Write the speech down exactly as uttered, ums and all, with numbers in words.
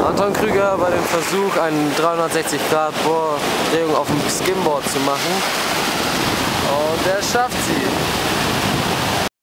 Anton Krüger bei dem Versuch, eine dreihundertsechzig Grad Bohrdrehung auf dem Skimboard zu machen. Und er schafft sie.